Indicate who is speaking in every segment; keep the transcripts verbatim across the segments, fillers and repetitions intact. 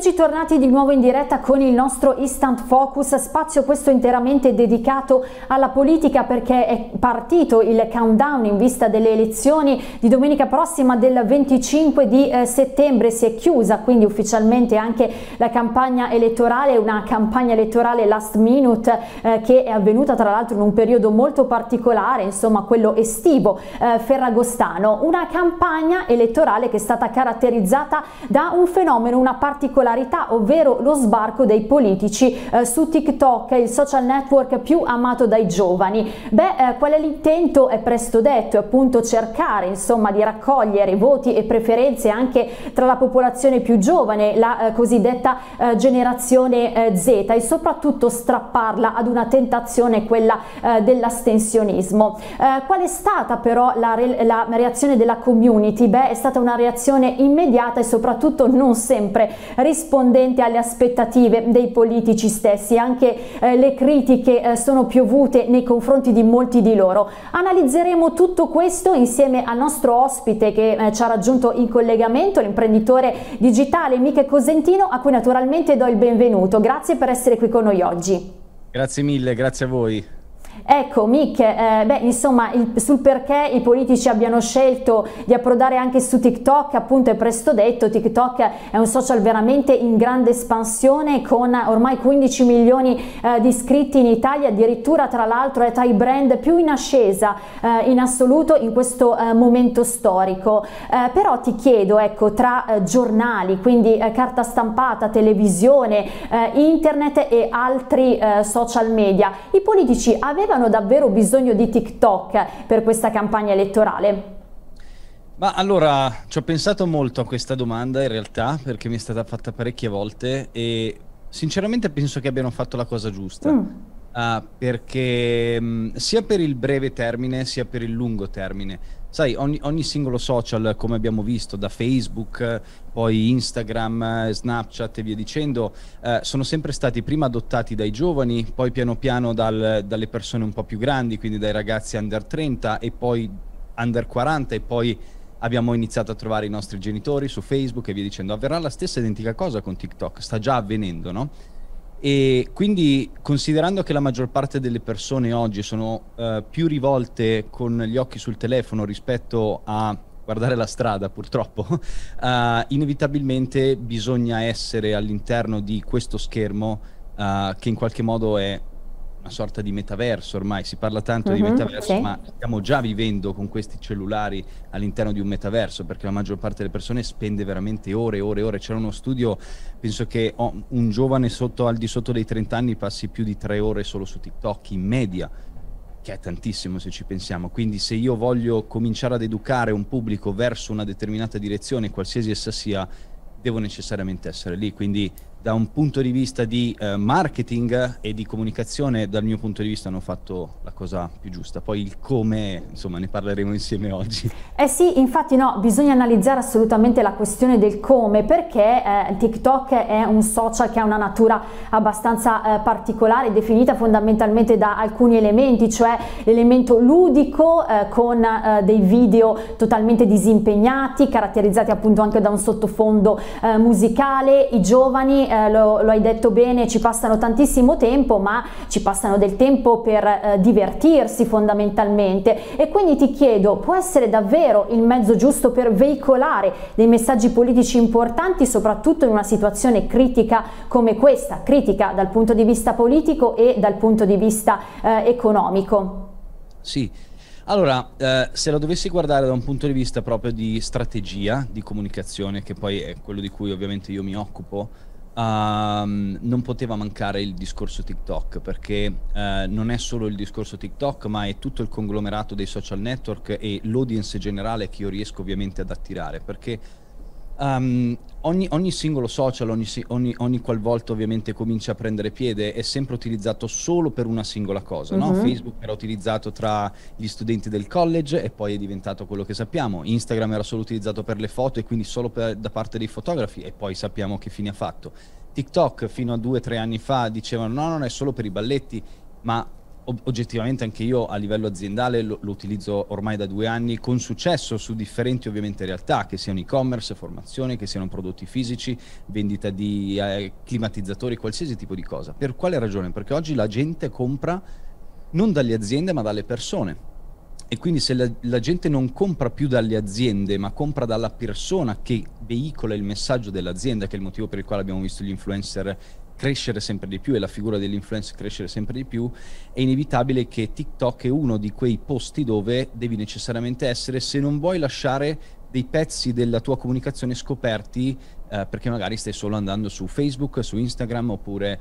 Speaker 1: Eccoci tornati di nuovo in diretta con il nostro Instant Focus, spazio questo interamente dedicato alla politica perché è partito il countdown in vista delle elezioni di domenica prossima del venticinque di eh, settembre, si è chiusa quindi ufficialmente anche la campagna elettorale, una campagna elettorale last minute eh, che è avvenuta tra l'altro in un periodo molto particolare, insomma quello estivo eh, ferragostano, una campagna elettorale che è stata caratterizzata da un fenomeno, una particolarità, ovvero lo sbarco dei politici eh, su TikTok, il social network più amato dai giovani. Beh, eh, qual è l'intento? È presto detto, è appunto cercare insomma di raccogliere voti e preferenze anche tra la popolazione più giovane, la eh, cosiddetta eh, generazione eh, Z, e soprattutto strapparla ad una tentazione, quella eh, dell'astensionismo. Eh, qual è stata però la, re la reazione della community? Beh, è stata una reazione immediata e soprattutto non sempre rispondente alle aspettative dei politici stessi. Anche eh, le critiche eh, sono piovute nei confronti di molti di loro. Analizzeremo tutto questo insieme al nostro ospite che eh, ci ha raggiunto in collegamento, l'imprenditore digitale Mick Cosentino, a cui naturalmente do il benvenuto. Grazie per essere qui con noi oggi.
Speaker 2: Grazie mille, grazie a voi.
Speaker 1: Ecco Mick, eh, beh, insomma il, sul perché i politici abbiano scelto di approdare anche su TikTok, appunto è presto detto. TikTok è un social veramente in grande espansione con ormai quindici milioni eh, di iscritti in Italia, addirittura tra l'altro è tra i brand più in ascesa eh, in assoluto in questo eh, momento storico. Eh, però ti chiedo, ecco, tra eh, giornali, quindi eh, carta stampata, televisione, eh, internet e altri eh, social media, i politici avevano davvero bisogno di TikTok per questa campagna elettorale?
Speaker 2: Ma allora, ci ho pensato molto a questa domanda in realtà, perché mi è stata fatta parecchie volte e sinceramente penso che abbiano fatto la cosa giusta. Mm. Uh, perché mh, sia per il breve termine sia per il lungo termine, sai, ogni, ogni singolo social, come abbiamo visto, da Facebook, poi Instagram, Snapchat e via dicendo, uh, sono sempre stati prima adottati dai giovani, poi piano piano dal, dalle persone un po' più grandi, quindi dai ragazzi under trenta e poi under quaranta, e poi abbiamo iniziato a trovare i nostri genitori su Facebook e via dicendo. Avverrà la stessa identica cosa con TikTok, sta già avvenendo, no? E quindi, considerando che la maggior parte delle persone oggi sono uh, più rivolte con gli occhi sul telefono rispetto a guardare la strada, purtroppo, uh, inevitabilmente bisogna essere all'interno di questo schermo uh, che in qualche modo è una sorta di metaverso. Ormai si parla tanto mm-hmm, di metaverso, sì. Ma stiamo già vivendo con questi cellulari all'interno di un metaverso, perché la maggior parte delle persone spende veramente ore e ore e ore. C'era uno studio, penso che oh, un giovane sotto, al di sotto dei trenta anni passi più di tre ore solo su TikTok in media, che è tantissimo se ci pensiamo. Quindi se io voglio cominciare ad educare un pubblico verso una determinata direzione, qualsiasi essa sia, devo necessariamente essere lì. Quindi da un punto di vista di eh, marketing e di comunicazione, dal mio punto di vista hanno fatto la cosa più giusta. Poi il come, insomma, ne parleremo insieme oggi.
Speaker 1: Eh sì, infatti no, bisogna analizzare assolutamente la questione del come, perché eh, TikTok è un social che ha una natura abbastanza eh, particolare, definita fondamentalmente da alcuni elementi, cioè l'elemento ludico eh, con eh, dei video totalmente disimpegnati, caratterizzati appunto anche da un sottofondo eh, musicale. I giovani, eh, lo, lo hai detto bene, ci passano tantissimo tempo, ma ci passano del tempo per eh, divertirsi fondamentalmente, e quindi ti chiedo, può essere davvero il mezzo giusto per veicolare dei messaggi politici importanti, soprattutto in una situazione critica come questa, critica dal punto di vista politico e dal punto di vista eh, economico? Sì.
Speaker 2: Allora, eh, se lo dovessi guardare da un punto di vista proprio di strategia, di comunicazione, che poi è quello di cui ovviamente io mi occupo, Um, non poteva mancare il discorso TikTok, perché uh, non è solo il discorso TikTok, ma è tutto il conglomerato dei social network e l'audience generale che io riesco ovviamente ad attirare, perché um, ogni, ogni singolo social, ogni, ogni, ogni qualvolta ovviamente comincia a prendere piede, è sempre utilizzato solo per una singola cosa, mm-hmm. no? Facebook era utilizzato tra gli studenti del college e poi è diventato quello che sappiamo. Instagram era solo utilizzato per le foto e quindi solo per, da parte dei fotografi, e poi sappiamo che fine ha fatto. TikTok fino a due o tre anni fa dicevano no, non è solo per i balletti, ma oggettivamente anche io a livello aziendale lo, lo utilizzo ormai da due anni con successo su differenti ovviamente realtà, che siano e-commerce, formazione, che siano prodotti fisici, vendita di eh, climatizzatori, qualsiasi tipo di cosa. Per quale ragione? Perché oggi la gente compra non dalle aziende ma dalle persone, e quindi se la, la gente non compra più dalle aziende ma compra dalla persona che veicola il messaggio dell'azienda, che è il motivo per il quale abbiamo visto gli influencer crescere sempre di più e la figura dell'influencer crescere sempre di più, è inevitabile che TikTok è uno di quei posti dove devi necessariamente essere, se non vuoi lasciare dei pezzi della tua comunicazione scoperti, eh, perché magari stai solo andando su Facebook, su Instagram, oppure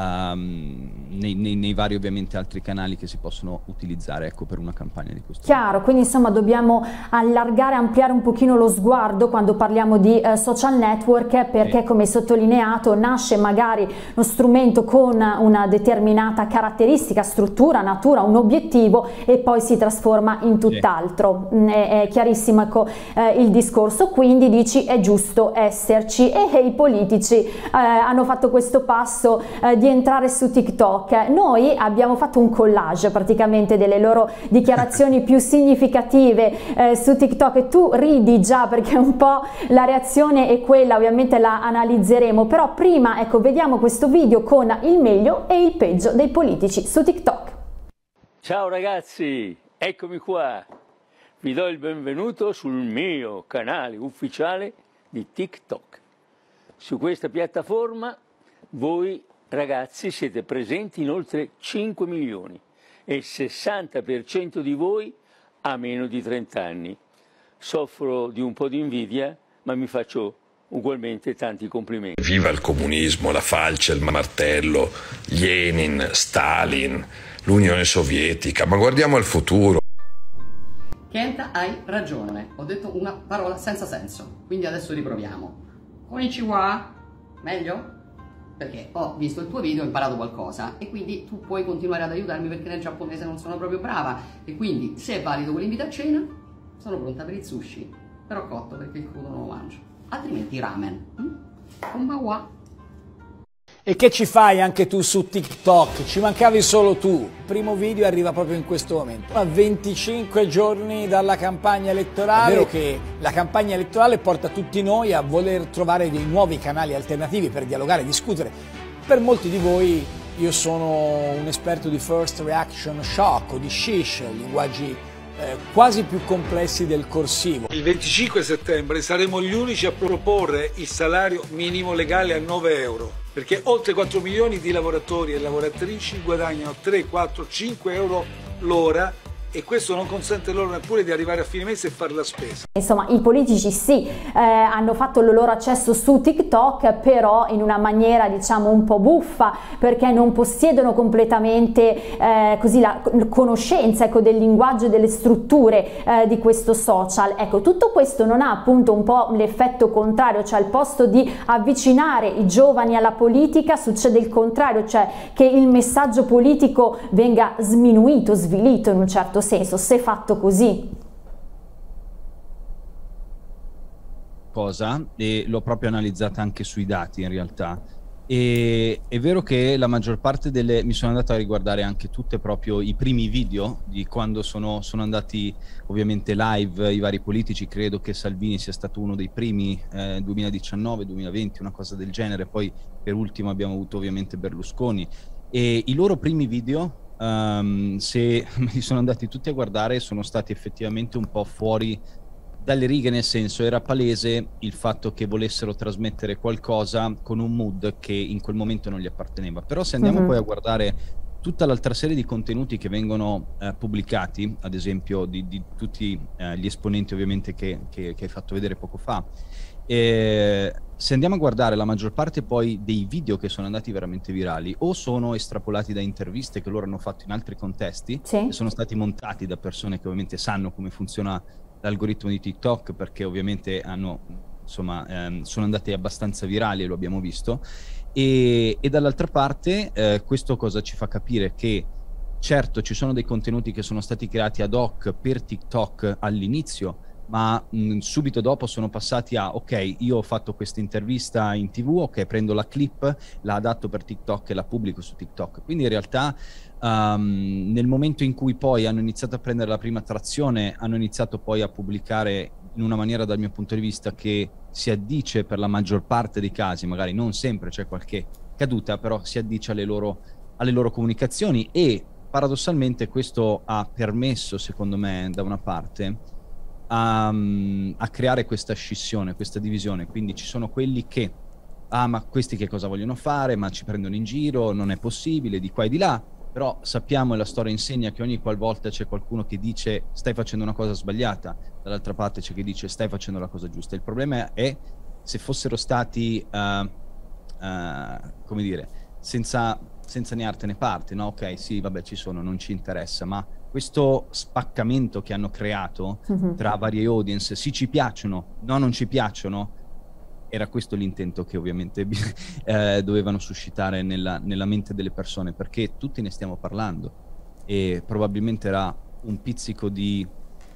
Speaker 2: um, nei, nei, nei vari ovviamente altri canali che si possono utilizzare, ecco, per una campagna di questo tipo.
Speaker 1: Chiaro, quindi insomma dobbiamo allargare, ampliare un pochino lo sguardo quando parliamo di uh, social network, perché sì, come sottolineato, nasce magari lo strumento con una determinata caratteristica, struttura, natura, un obiettivo, e poi si trasforma in tutt'altro. Sì. È, è chiarissimo, ecco, eh, il discorso. Quindi dici è giusto esserci, e, e i politici eh, hanno fatto questo passo eh, di entrare su TikTok. Noi abbiamo fatto un collage praticamente delle loro dichiarazioni più significative eh, su TikTok, e tu ridi già perché un po' la reazione è quella, ovviamente la analizzeremo, però prima, ecco, vediamo questo video con il meglio e il peggio dei politici su TikTok.
Speaker 3: Ciao ragazzi, eccomi qua, vi do il benvenuto sul mio canale ufficiale di TikTok. Su questa piattaforma voi ragazzi siete presenti in oltre cinque milioni e il sessanta per cento di voi ha meno di trenta anni. Soffro di un po' di invidia, ma mi faccio ugualmente tanti complimenti.
Speaker 4: Viva il comunismo, la falce, il martello, Lenin, Stalin, l'Unione Sovietica, ma guardiamo al futuro.
Speaker 5: Kenta, hai ragione, ho detto una parola senza senso, quindi adesso riproviamo. Konnichiwa, meglio? Perché ho visto il tuo video e ho imparato qualcosa, e quindi tu puoi continuare ad aiutarmi, perché nel giapponese non sono proprio brava, e quindi se è valido quell'invito a cena sono pronta per il sushi, però cotto, perché il crudo non lo mangio, altrimenti ramen. Mm? Konbanwa.
Speaker 6: E che ci fai anche tu su TikTok? Ci mancavi solo tu. Il primo video arriva proprio in questo momento. A venticinque giorni dalla campagna elettorale. È vero che la campagna elettorale porta tutti noi a voler trovare dei nuovi canali alternativi per dialogare e discutere. Per molti di voi io sono un esperto di first reaction shock o di shish, linguaggi eh, quasi più complessi del corsivo.
Speaker 7: Il venticinque settembre saremo gli unici a proporre il salario minimo legale a nove euro. Perché oltre quattro milioni di lavoratori e lavoratrici guadagnano tre, quattro, cinque euro l'ora, e questo non consente loro neppure di arrivare a fine mese e fare la spesa.
Speaker 1: Insomma, i politici sì, eh, hanno fatto il loro accesso su TikTok, però in una maniera diciamo un po' buffa, perché non possiedono completamente eh, così la conoscenza, ecco, del linguaggio e delle strutture eh, di questo social. Ecco, tutto questo non ha appunto un po' l'effetto contrario, cioè al posto di avvicinare i giovani alla politica succede il contrario, cioè che il messaggio politico venga sminuito, svilito in un certo senso, se fatto così.
Speaker 2: Cosa, e l'ho proprio analizzata anche sui dati in realtà, e è vero che la maggior parte delle, mi sono andato a riguardare anche tutte proprio i primi video di quando sono, sono andati ovviamente live i vari politici. Credo che Salvini sia stato uno dei primi, eh, duemiladiciannove duemilaventi, una cosa del genere, poi per ultimo abbiamo avuto ovviamente Berlusconi, e i loro primi video, Um, se li sono andati tutti a guardare, sono stati effettivamente un po' fuori dalle righe, nel senso era palese il fatto che volessero trasmettere qualcosa con un mood che in quel momento non gli apparteneva. Però se andiamo uh-huh. poi a guardare tutta l'altra serie di contenuti che vengono eh, pubblicati, ad esempio di, di tutti eh, gli esponenti ovviamente che, che, che hai fatto vedere poco fa, e se andiamo a guardare la maggior parte poi dei video che sono andati veramente virali o sono estrapolati da interviste che loro hanno fatto in altri contesti, sì, e sono stati montati da persone che ovviamente sanno come funziona l'algoritmo di TikTok, perché ovviamente hanno, insomma, ehm, sono andati abbastanza virali e lo abbiamo visto, e, e dall'altra parte eh, questo cosa ci fa capire? Che certo ci sono dei contenuti che sono stati creati ad hoc per TikTok all'inizio, ma mh, subito dopo sono passati a ok, io ho fatto questa intervista in tv, ok, prendo la clip, la adatto per TikTok e la pubblico su TikTok. Quindi in realtà um, nel momento in cui poi hanno iniziato a prendere la prima trazione, hanno iniziato poi a pubblicare in una maniera, dal mio punto di vista, che si addice per la maggior parte dei casi, magari non sempre c'è qualche caduta, però si addice alle loro, alle loro comunicazioni, e paradossalmente questo ha permesso, secondo me, da una parte A, a creare questa scissione, questa divisione. Quindi ci sono quelli che, ah ma questi che cosa vogliono fare, ma ci prendono in giro, non è possibile, di qua e di là. Però sappiamo, e la storia insegna, che ogni qualvolta c'è qualcuno che dice stai facendo una cosa sbagliata, dall'altra parte c'è chi dice stai facendo la cosa giusta. Il problema è se fossero stati uh, uh, come dire, senza, senza né arte né parte, no? Ok, sì, vabbè, ci sono, non ci interessa, ma questo spaccamento che hanno creato uh-huh. tra varie audience, sì ci piacciono, no non ci piacciono, era questo l'intento che ovviamente eh, dovevano suscitare nella, nella mente delle persone, perché tutti ne stiamo parlando e probabilmente era un pizzico di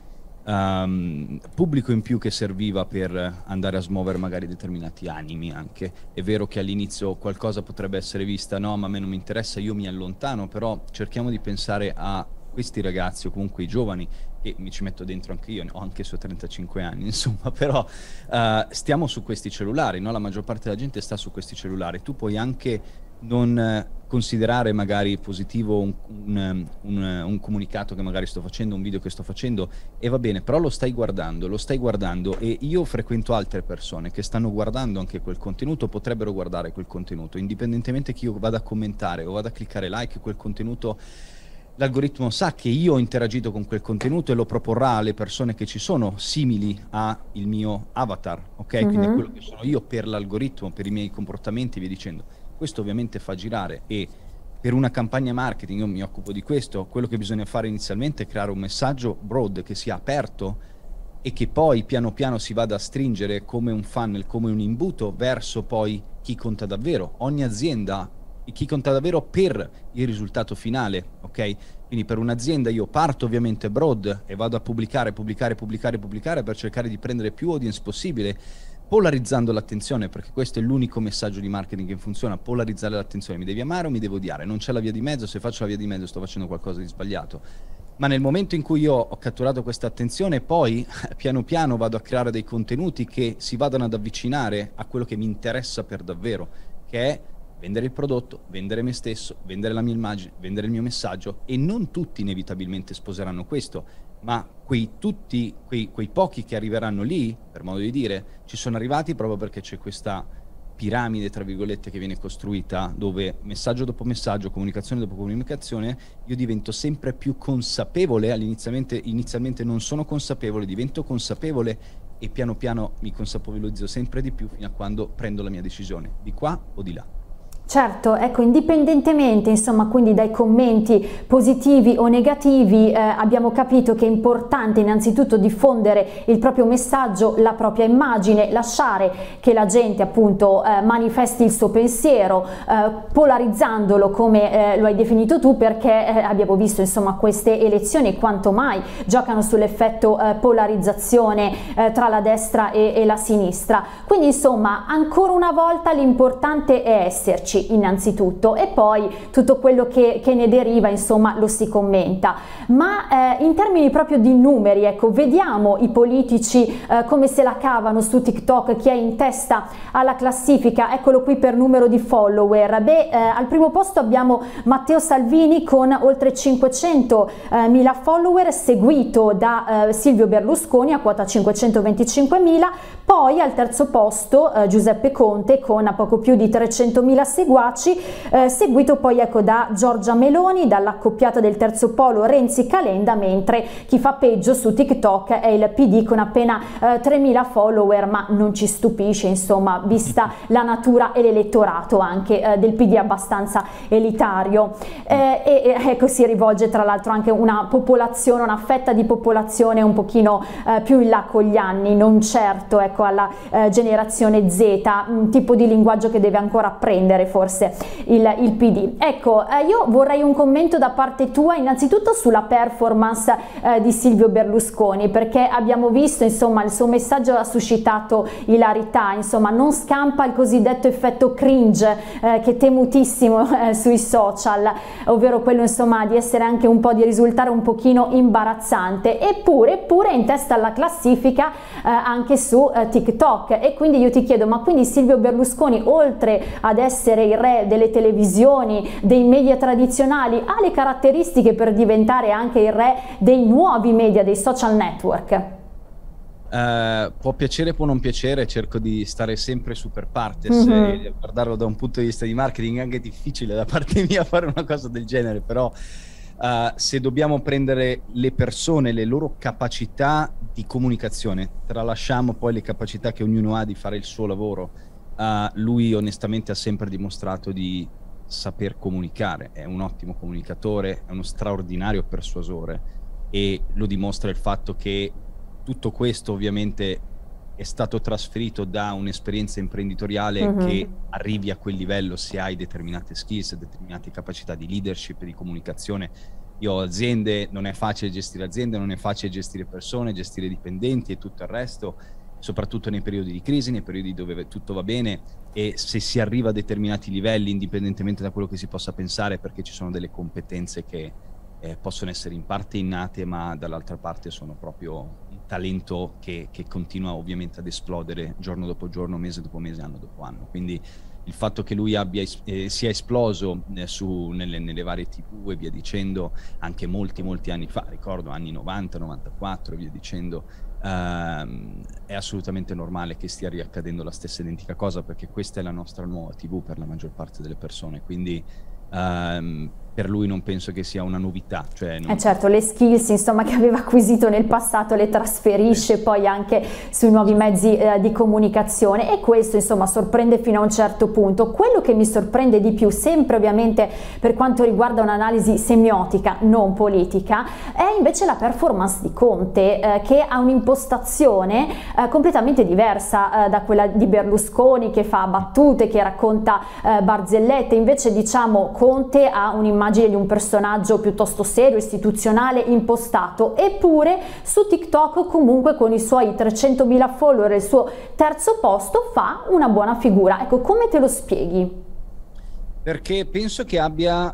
Speaker 2: um, pubblico in più che serviva per andare a smuovere magari determinati animi anche. È vero che all'inizio qualcosa potrebbe essere vista, no ma a me non mi interessa, io mi allontano, però cerchiamo di pensare a questi ragazzi o comunque i giovani, che mi ci metto dentro anche io, ho anche i suoi trentacinque anni, insomma, però uh, stiamo su questi cellulari, no? La maggior parte della gente sta su questi cellulari. Tu puoi anche non considerare magari positivo un, un, un, un comunicato che magari sto facendo, un video che sto facendo, e va bene, però lo stai guardando, lo stai guardando, e io frequento altre persone che stanno guardando anche quel contenuto, potrebbero guardare quel contenuto, indipendentemente che io vada a commentare o vada a cliccare like, quel contenuto l'algoritmo sa che io ho interagito con quel contenuto e lo proporrà alle persone che ci sono simili al mio avatar, ok? Uh-huh. Quindi è quello che sono io per l'algoritmo, per i miei comportamenti e via dicendo. Questo ovviamente fa girare, e per una campagna marketing, io mi occupo di questo, quello che bisogna fare inizialmente è creare un messaggio broad che sia aperto e che poi piano piano si vada a stringere come un funnel, come un imbuto verso poi chi conta davvero. Ogni azienda, chi conta davvero per il risultato finale, ok? Quindi per un'azienda io parto ovviamente broad e vado a pubblicare, pubblicare, pubblicare, pubblicare per cercare di prendere più audience possibile, polarizzando l'attenzione, perché questo è l'unico messaggio di marketing che funziona, polarizzare l'attenzione. Mi devi amare o mi devo odiare? Non c'è la via di mezzo. Se faccio la via di mezzo sto facendo qualcosa di sbagliato. Ma nel momento in cui io ho catturato questa attenzione, poi piano piano vado a creare dei contenuti che si vadano ad avvicinare a quello che mi interessa per davvero, che è vendere il prodotto, vendere me stesso, vendere la mia immagine, vendere il mio messaggio. E non tutti inevitabilmente sposeranno questo, ma quei tutti, quei, quei pochi che arriveranno lì, per modo di dire, ci sono arrivati proprio perché c'è questa piramide, tra virgolette, che viene costruita, dove messaggio dopo messaggio, comunicazione dopo comunicazione, io divento sempre più consapevole. All'inizialmente inizialmente non sono consapevole, divento consapevole e piano piano mi consapevolizzo sempre di più fino a quando prendo la mia decisione, di qua o di là.
Speaker 1: Certo, ecco, indipendentemente insomma quindi dai commenti positivi o negativi, eh, abbiamo capito che è importante innanzitutto diffondere il proprio messaggio, la propria immagine, lasciare che la gente appunto eh, manifesti il suo pensiero, eh, polarizzandolo come eh, lo hai definito tu, perché eh, abbiamo visto insomma queste elezioni quanto mai giocano sull'effetto eh, polarizzazione eh, tra la destra e, e la sinistra. Quindi insomma ancora una volta l'importante è esserci innanzitutto, e poi tutto quello che, che ne deriva insomma lo si commenta. Ma eh, in termini proprio di numeri, ecco, vediamo i politici eh, come se la cavano su TikTok, chi è in testa alla classifica. Eccolo qui per numero di follower. Beh, eh, al primo posto abbiamo Matteo Salvini con oltre cinquecentomila follower, seguito da eh, Silvio Berlusconi a quota cinquecentoventicinquemila, poi al terzo posto eh, Giuseppe Conte con poco più di trecentomila seguaci, eh, seguito poi ecco da Giorgia Meloni, dall'accoppiata del terzo polo Renzi Calenda, mentre chi fa peggio su TikTok è il P D con appena eh, tremila follower, ma non ci stupisce insomma, vista la natura e l'elettorato anche eh, del P D abbastanza elitario, eh, e, e ecco si rivolge tra l'altro anche una popolazione, una fetta di popolazione un pochino eh, più in là con gli anni, non certo ecco ecco, alla eh, generazione Z, un tipo di linguaggio che deve ancora apprendere forse il, il P D. Ecco, eh, io vorrei un commento da parte tua innanzitutto sulla performance eh, di Silvio Berlusconi, perché abbiamo visto, insomma, il suo messaggio ha suscitato ilarità, insomma non scampa il cosiddetto effetto cringe eh, che temutissimo eh, sui social, ovvero quello insomma di essere anche un po' di risultare un pochino imbarazzante, eppure, eppure è in testa alla classifica eh, anche su eh, TikTok. E quindi io ti chiedo, ma quindi Silvio Berlusconi, oltre ad essere il re delle televisioni, dei media tradizionali, ha le caratteristiche per diventare anche il re dei nuovi media, dei social network?
Speaker 2: Uh, può piacere, può non piacere, cerco di stare sempre super partes, mm-hmm. e guardarlo da un punto di vista di marketing è anche difficile da parte mia fare una cosa del genere, però uh, se dobbiamo prendere le persone, le loro capacità di comunicazione, tralasciamo poi le capacità che ognuno ha di fare il suo lavoro, uh, lui onestamente ha sempre dimostrato di saper comunicare, è un ottimo comunicatore, è uno straordinario persuasore, e lo dimostra il fatto che tutto questo ovviamente è stato trasferito da un'esperienza imprenditoriale, uh-huh. che arrivi a quel livello se hai determinate skills, determinate capacità di leadership e di comunicazione. Io ho aziende, non è facile gestire aziende, non è facile gestire persone, gestire dipendenti e tutto il resto, soprattutto nei periodi di crisi, nei periodi dove tutto va bene, e se si arriva a determinati livelli, indipendentemente da quello che si possa pensare, perché ci sono delle competenze che eh, possono essere in parte innate, ma dall'altra parte sono proprio talento che, che continua ovviamente ad esplodere giorno dopo giorno, mese dopo mese, anno dopo anno. Quindi il fatto che lui abbia, eh, sia esploso eh, su, nelle, nelle varie tivù e via dicendo, anche molti molti anni fa, ricordo anni novanta, novantaquattro e via dicendo, ehm, è assolutamente normale che stia riaccadendo la stessa identica cosa, perché questa è la nostra nuova tivù per la maggior parte delle persone, quindi ehm, per lui non penso che sia una novità. Cioè non... Eh
Speaker 1: certo, le skills insomma che aveva acquisito nel passato le trasferisce sì. poi anche sui nuovi mezzi eh, di comunicazione, e questo insomma sorprende fino a un certo punto. Quello che mi sorprende di più, sempre ovviamente per quanto riguarda un'analisi semiotica, non politica, è invece la performance di Conte, eh, che ha un'impostazione eh, completamente diversa eh, da quella di Berlusconi, che fa battute, che racconta eh, barzellette. Invece diciamo Conte ha un'immagine di un personaggio piuttosto serio, istituzionale, impostato, eppure su TikTok comunque con i suoi trecentomila follower, il suo terzo posto, fa una buona figura. Ecco, come te lo spieghi?
Speaker 2: Perché penso che abbia,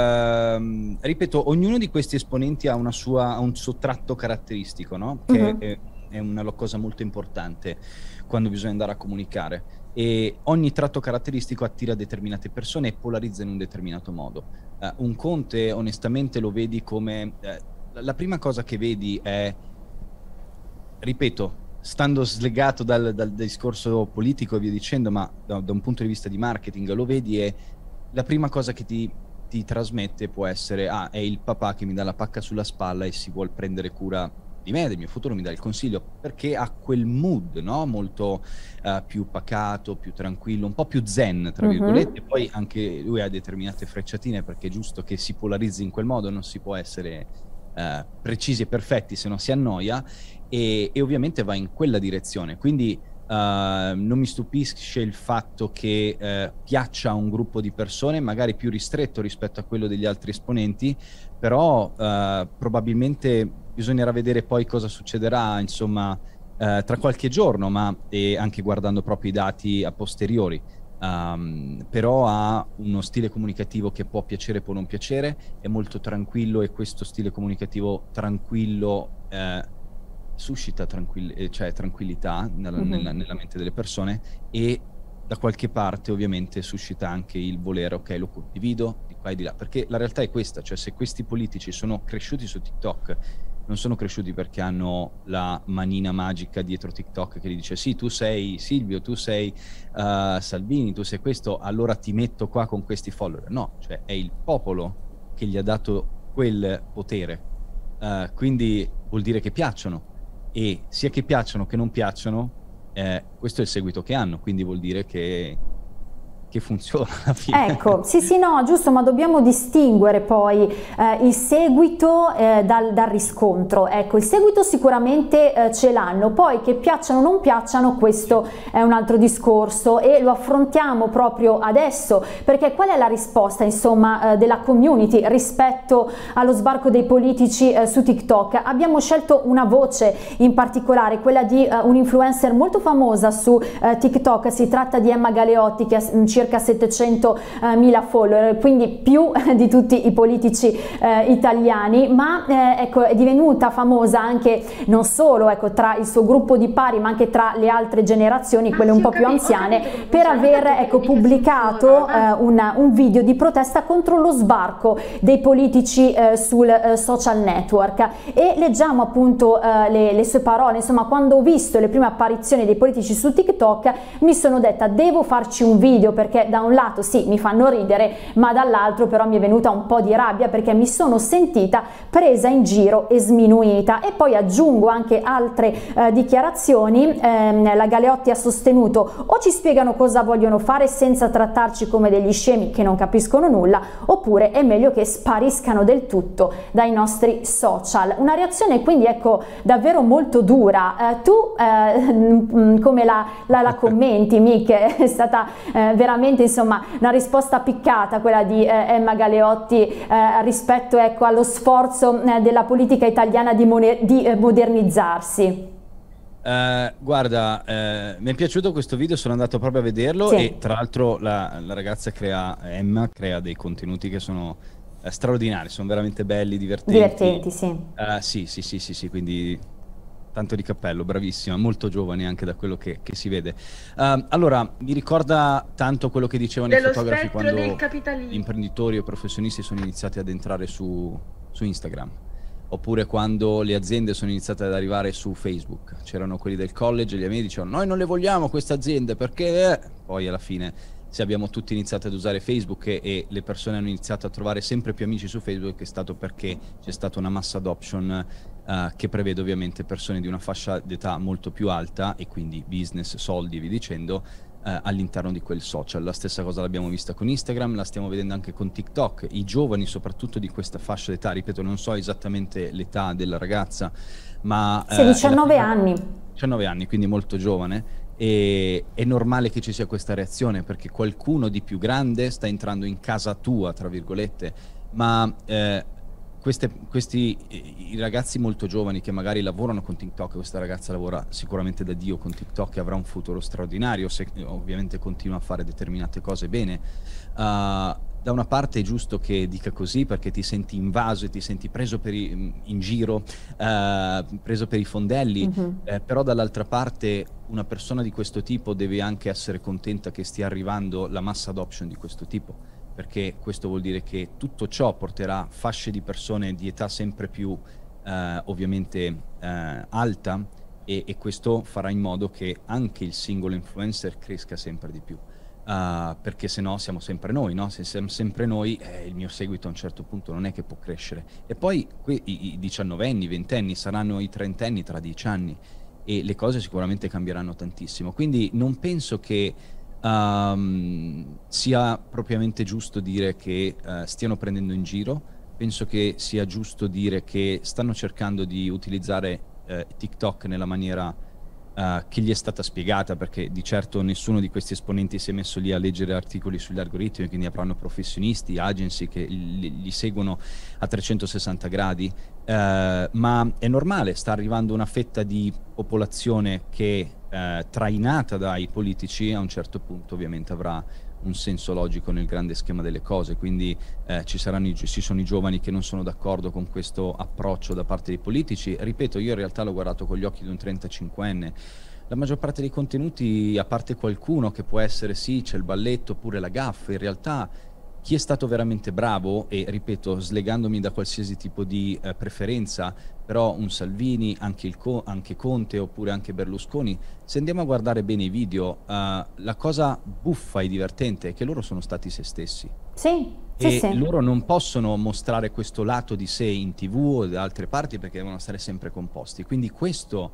Speaker 2: ehm, ripeto, ognuno di questi esponenti ha, una sua, ha un suo tratto caratteristico, no? Che uh-huh. è, è una cosa molto importante quando bisogna andare a comunicare, e ogni tratto caratteristico attira determinate persone e polarizza in un determinato modo. Uh, un Conte onestamente lo vedi come, uh, la prima cosa che vedi è, ripeto, stando slegato dal, dal discorso politico e via dicendo, ma da, da un punto di vista di marketing lo vedi, e la prima cosa che ti, ti trasmette può essere: ah, è il papà che mi dà la pacca sulla spalla e si vuol prendere cura di me, del mio futuro, mi dà il consiglio, perché ha quel mood, no? Molto uh, più pacato, più tranquillo, un po' più zen, tra virgolette. Uh-huh. Poi anche lui ha determinate frecciatine, perché è giusto che si polarizzi in quel modo, non si può essere uh, precisi e perfetti, se no si annoia, e, e ovviamente va in quella direzione. Quindi uh, non mi stupisce il fatto che uh, piaccia a un gruppo di persone, magari più ristretto rispetto a quello degli altri esponenti, però uh, probabilmente bisognerà vedere poi cosa succederà, insomma, eh, tra qualche giorno, ma e anche guardando proprio i dati a posteriori. Um, però ha uno stile comunicativo che può piacere, può non piacere, è molto tranquillo, e questo stile comunicativo tranquillo eh, suscita tranquill- cioè tranquillità nella, mm-hmm. nella, nella mente delle persone, e da qualche parte ovviamente suscita anche il volere, ok, lo condivido di qua e di là, perché la realtà è questa, cioè se questi politici sono cresciuti su TikTok, non sono cresciuti perché hanno la manina magica dietro TikTok che gli dice: sì, tu sei Silvio, tu sei uh, Salvini, tu sei questo, allora ti metto qua con questi follower. No, cioè è il popolo che gli ha dato quel potere, uh, quindi vuol dire che piacciono, e sia che piacciono che non piacciono, eh, questo è il seguito che hanno, quindi vuol dire che che funziona alla fine.
Speaker 1: Ecco, sì sì no, giusto, ma dobbiamo distinguere poi eh, il seguito eh, dal, dal riscontro. Ecco, il seguito sicuramente eh, ce l'hanno, poi che piacciono o non piacciono questo è un altro discorso e lo affrontiamo proprio adesso, perché qual è la risposta insomma eh, della community rispetto allo sbarco dei politici eh, su TikTok? Abbiamo scelto una voce in particolare, quella di eh, un influencer molto famosa su eh, TikTok, si tratta di Emma Galeotti che ha circa settecentomila follower, quindi più di tutti i politici eh, italiani, ma eh, ecco, è divenuta famosa anche non solo ecco, tra il suo gruppo di pari, ma anche tra le altre generazioni, quelle un po' più anziane, per aver ecco, pubblicato eh, una, un video di protesta contro lo sbarco dei politici eh, sul eh, social network. E leggiamo appunto eh, le, le sue parole. Insomma, quando ho visto le prime apparizioni dei politici su TikTok mi sono detta devo farci un video, perché da un lato sì mi fanno ridere, ma dall'altro però mi è venuta un po' di rabbia perché mi sono sentita presa in giro e sminuita. E poi aggiungo anche altre eh, dichiarazioni. eh, la Galeotti ha sostenuto o ci spiegano cosa vogliono fare senza trattarci come degli scemi che non capiscono nulla, oppure è meglio che spariscano del tutto dai nostri social. Una reazione quindi ecco davvero molto dura. Eh, tu eh, come la, la, la commenti, Mick? È stata eh, veramente insomma una risposta piccata quella di eh, Emma Galeotti eh, rispetto ecco, allo sforzo eh, della politica italiana di, di eh, modernizzarsi.
Speaker 2: Uh, guarda, uh, mi è piaciuto questo video, sono andato proprio a vederlo sì. E tra l'altro la, la ragazza crea, Emma, crea dei contenuti che sono uh, straordinari, sono veramente belli, divertenti.
Speaker 1: Divertenti, sì.
Speaker 2: Uh, sì, sì, sì, sì, sì, quindi tanto di cappello, bravissima, molto giovane anche da quello che, che si vede. Uh, allora, mi ricorda tanto quello che dicevano Dello i fotografi quando gli imprenditori o professionisti sono iniziati ad entrare su, su Instagram. Oppure quando le aziende sono iniziate ad arrivare su Facebook. C'erano quelli del college e gli amici dicevano noi non le vogliamo queste aziende perché... Poi alla fine se abbiamo tutti iniziato ad usare Facebook e, e le persone hanno iniziato a trovare sempre più amici su Facebook, è stato perché c'è stata una mass adoption uh, che prevede ovviamente persone di una fascia d'età molto più alta e quindi business, soldi e via dicendo, Uh, all'interno di quel social. La stessa cosa l'abbiamo vista con Instagram, la stiamo vedendo anche con TikTok. I giovani soprattutto di questa fascia d'età, ripeto non so esattamente l'età della ragazza, ma
Speaker 1: sì, uh, diciannove anni.
Speaker 2: diciannove anni, quindi molto giovane, e è normale che ci sia questa reazione perché qualcuno di più grande sta entrando in casa tua, tra virgolette, ma eh, Queste, questi i ragazzi molto giovani che magari lavorano con TikTok, questa ragazza lavora sicuramente da Dio con TikTok e avrà un futuro straordinario se ovviamente continua a fare determinate cose bene. Uh, da una parte è giusto che dica così perché ti senti invaso e ti senti preso per i, in giro, uh, preso per i fondelli, mm-hmm. eh, però dall'altra parte una persona di questo tipo deve anche essere contenta che stia arrivando la mass adoption di questo tipo, perché questo vuol dire che tutto ciò porterà fasce di persone di età sempre più eh, ovviamente eh, alta e, e questo farà in modo che anche il singolo influencer cresca sempre di più, uh, perché se no siamo sempre noi, no? Se siamo sempre noi eh, il mio seguito a un certo punto non è che può crescere. E poi qui, i, i diciannovenni, ventenni saranno i trentenni tra dieci anni e le cose sicuramente cambieranno tantissimo, quindi non penso che Um, sia propriamente giusto dire che uh, stiano prendendo in giro. Penso che sia giusto dire che stanno cercando di utilizzare uh, TikTok nella maniera uh, che gli è stata spiegata, perché di certo nessuno di questi esponenti si è messo lì a leggere articoli sugli algoritmi, quindi avranno professionisti, agency che li, li seguono a trecentosessanta gradi, uh, ma è normale, sta arrivando una fetta di popolazione che Eh, trainata dai politici, a un certo punto ovviamente avrà un senso logico nel grande schema delle cose, quindi eh, ci saranno i, ci sono i giovani che non sono d'accordo con questo approccio da parte dei politici. Ripeto, io in realtà l'ho guardato con gli occhi di un trentacinquenne. La maggior parte dei contenuti, a parte qualcuno che può essere sì, c'è il balletto oppure la gaffa, in realtà chi è stato veramente bravo, e ripeto, slegandomi da qualsiasi tipo di eh, preferenza, però un Salvini, anche, il Co anche Conte oppure anche Berlusconi, se andiamo a guardare bene i video, uh, la cosa buffa e divertente è che loro sono stati se stessi.
Speaker 1: Sì,
Speaker 2: e
Speaker 1: sì, sì.
Speaker 2: Loro non possono mostrare questo lato di sé in tv o da altre parti perché devono stare sempre composti. Quindi questo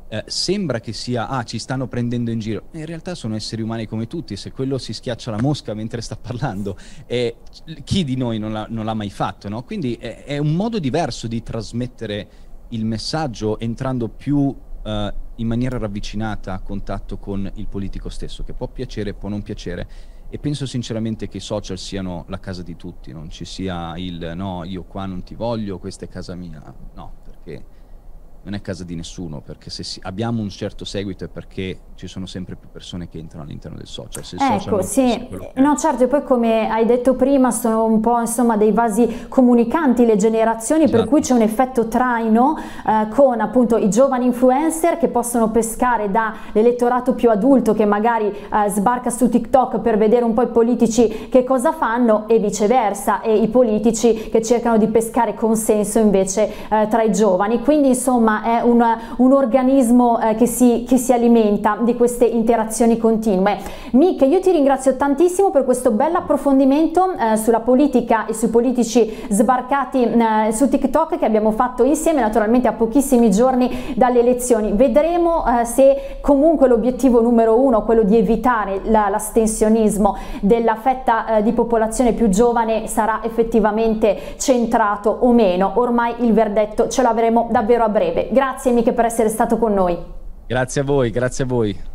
Speaker 2: eh, sembra che sia, ah, ci stanno prendendo in giro. In realtà sono esseri umani come tutti, se quello si schiaccia la mosca mentre sta parlando, eh, chi di noi non l'ha mai fatto, no? Quindi è, è un modo diverso di trasmettere il messaggio, entrando più eh, in maniera ravvicinata a contatto con il politico stesso, che può piacere, può non piacere. E penso sinceramente che i social siano la casa di tutti, non ci sia il no, io qua non ti voglio, questa è casa mia, no, perché non è casa di nessuno, perché se si, abbiamo un certo seguito è perché ci sono sempre più persone che entrano all'interno del social. Se il
Speaker 1: ecco,
Speaker 2: social
Speaker 1: sì, no certo, e poi come hai detto prima sono un po' insomma dei vasi comunicanti le generazioni, esatto. Per cui c'è un effetto traino eh, con appunto i giovani influencer che possono pescare dall'elettorato più adulto che magari eh, sbarca su TikTok per vedere un po' i politici che cosa fanno e viceversa, e i politici che cercano di pescare consenso invece eh, tra i giovani, quindi insomma è un, un organismo eh, che, si, che si alimenta di queste interazioni continue. Mick, io ti ringrazio tantissimo per questo bel approfondimento eh, sulla politica e sui politici sbarcati eh, su TikTok che abbiamo fatto insieme, naturalmente a pochissimi giorni dalle elezioni. Vedremo eh, se comunque l'obiettivo numero uno, quello di evitare l'astensionismo della fetta eh, di popolazione più giovane, sarà effettivamente centrato o meno. Ormai il verdetto ce l'avremo davvero a breve. Grazie Mick per essere stato con noi.
Speaker 2: Grazie a voi, grazie a voi.